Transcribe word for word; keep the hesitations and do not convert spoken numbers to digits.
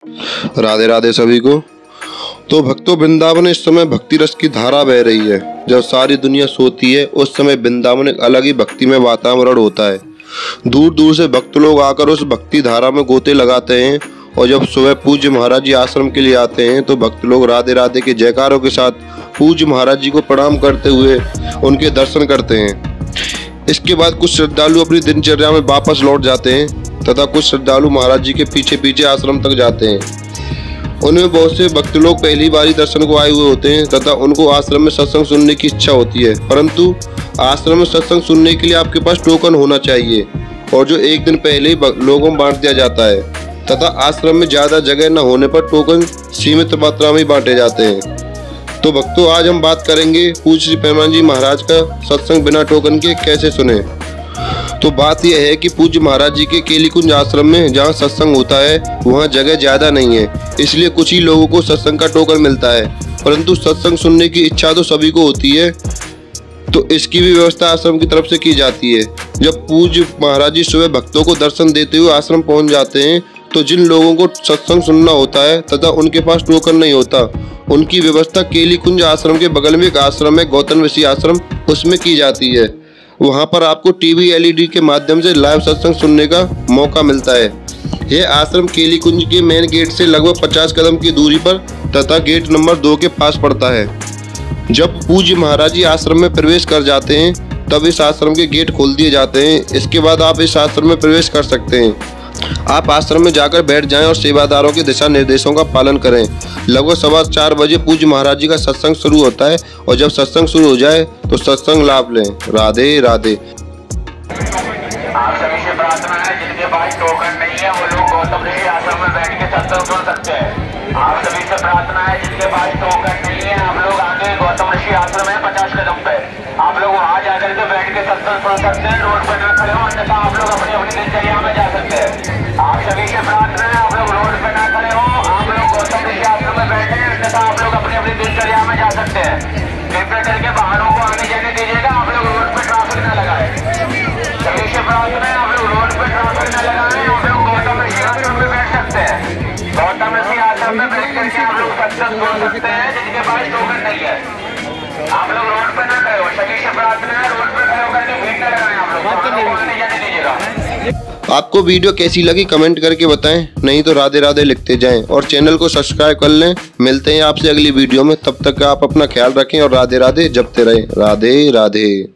राधे राधे सभी को। तो भक्तों, वृंदावन इस समय भक्ति रस की धारा बह रही है। जब सारी दुनिया सोती है उस समय वृंदावन एक अलग ही भक्ति में वातावरण होता है। दूर दूर से भक्त लोग आकर उस भक्ति धारा में गोते लगाते हैं और जब सुबह पूज्य महाराज जी आश्रम के लिए आते हैं तो भक्त लोग राधे राधे के जयकारों के साथ पूज्य महाराज जी को प्रणाम करते हुए उनके दर्शन करते हैं। इसके बाद कुछ श्रद्धालु अपनी दिनचर्या में वापस लौट जाते हैं तथा कुछ श्रद्धालु महाराज जी के पीछे पीछे आश्रम तक जाते हैं। उनमें बहुत से भक्त लोग पहली बार दर्शन को आए हुए होते हैं तथा उनको आश्रम में सत्संग सुनने की इच्छा होती है, परंतु आश्रम में सत्संग सुनने के लिए आपके पास टोकन होना चाहिए और जो एक दिन पहले ही लोगों में बांट दिया जाता है तथा आश्रम में ज्यादा जगह न होने पर टोकन सीमित मात्रा में बांटे जाते हैं। तो भक्तों, आज हम बात करेंगे पूज्य श्री प्रेमानंद जी महाराज का सत्संग बिना टोकन के कैसे सुने। तो बात यह है कि पूज्य महाराज जी के केलीकुंज आश्रम में जहाँ सत्संग होता है वहाँ जगह ज्यादा नहीं है, इसलिए कुछ ही लोगों को सत्संग का टोकन मिलता है, परंतु सत्संग सुनने की इच्छा तो सभी को होती है, तो इसकी भी व्यवस्था आश्रम की तरफ से की जाती है। जब पूज्य महाराज जी सुबह भक्तों को दर्शन देते हुए आश्रम पहुँच जाते हैं तो जिन लोगों को सत्संग सुनना होता है तथा उनके पास टोकन नहीं होता, उनकी व्यवस्था केलीकुंज आश्रम के बगल में एक आश्रम है, गौतम ऋषि आश्रम, उसमें की जाती है। वहां पर आपको टीवी एलईडी के माध्यम से लाइव सत्संग सुनने का मौका मिलता है। यह आश्रम केलीकुंज के मेन गेट से लगभग पचास कदम की दूरी पर तथा गेट नंबर दो के पास पड़ता है। जब पूज्य महाराज जी आश्रम में प्रवेश कर जाते हैं तब इस आश्रम के गेट खोल दिए जाते हैं। इसके बाद आप इस आश्रम में प्रवेश कर सकते हैं। आप आश्रम में जाकर बैठ जाएं और सेवादारों के दिशा निर्देशों का पालन करें। लगभग सवा चार बजे पूज्य महाराज जी का सत्संग शुरू होता है और जब सत्संग शुरू हो जाए तो सत्संग लाभ लें। राधे राधे। आप सभी से प्रार्थना है, जिनके पास टोकन नहीं है वो लोग गौतम ऋषि आश्रम में बैठ के सत्संग सुन सकते हैं। आप सभी से प्रार्थना है, जिनके पास टोकन नहीं है आप लोग आगे गौतम ऋषि आश्रम है पचास कदम पे, आप लोग वहाँ जाकर के बैठ के सत्संग सुन सकते हैं। रोड पर न खड़े हो, अन्यथा आप लोग अपनी अपनी दिनचर्या में जा सकते हैं। आप सभी से प्रार्थना है, आप लोग रोड पे ना खड़े हो, आप लोग गौतम ऋषि आश्रम में बैठे हैं, अन्यथा आप लोग अपनी अपनी दिनचर्या में जा सकते हैं। कृपया करके वाहनों को आने जाने दीजिएगा, आप लोग रोड पे ट्रैफिक न लगाए। सभी से प्रार्थना है, आप लोग रोड पे ट्रैफिक न लगाए, आप लोग गौतम ऋषि आश्रम में बैठ सकते हैं। गौतम ऋषि आश्रम में बैठ करके आप लोग सत्संग सुन सकते हैं। जिनके पास टोकन नहीं है आप लोग रोड पे ना खड़े हो। सभी से प्रार्थना है, रोड पे खड़े होकर के भीड़ न लगाएं, आप लोग वाहनों को आने जाने दीजिएगा। आपको वीडियो कैसी लगी कमेंट करके बताएं, नहीं तो राधे राधे लिखते जाएं और चैनल को सब्सक्राइब कर लें। मिलते हैं आपसे अगली वीडियो में, तब तक आप अपना ख्याल रखें और राधे राधे जपते रहें। राधे राधे।